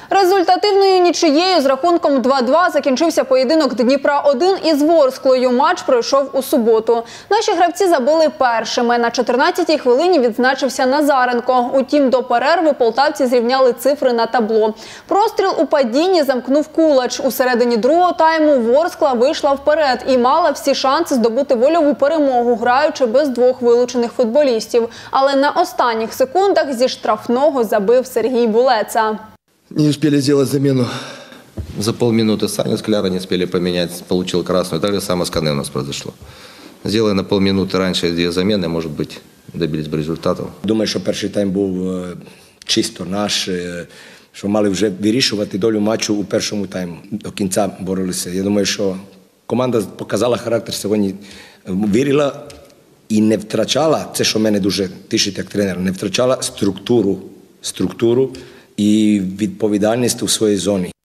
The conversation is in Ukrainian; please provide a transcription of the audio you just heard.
Результативною нічиєю з рахунком 2-2 закінчився поєдинок Дніпра-1 із Ворсклою. Матч пройшов у суботу. Наші гравці забили першими. На 14-й хвилині відзначився Назаренко. Утім, до перерви полтавці зрівняли цифри на табло. Простріл у падінні замкнув Кулач. У середині другого тайму Ворскла вийшла вперед і мала всі шанси здобути вольову перемогу, граючи без двох вилучених футболістів. Але на останніх секундах зі штрафного забив Сергій Булеца. Не успели сделать замену. За полминуты Саню Скляра не успели поменять, получил красную. Так же самое с Кане у нас произошло. Сделали на полминуты раньше две замены, может быть, добились бы результатов. Думаю, що перший тайм був чисто наш, що мали вже вирішувати долю матчу у першому тайму. До кінця боролися. Я думаю, що команда показала характер сьогодні, вірила і не втрачала, це що мене дуже тішить як тренер, не втрачала структуру і відповідальність у своїй зоні.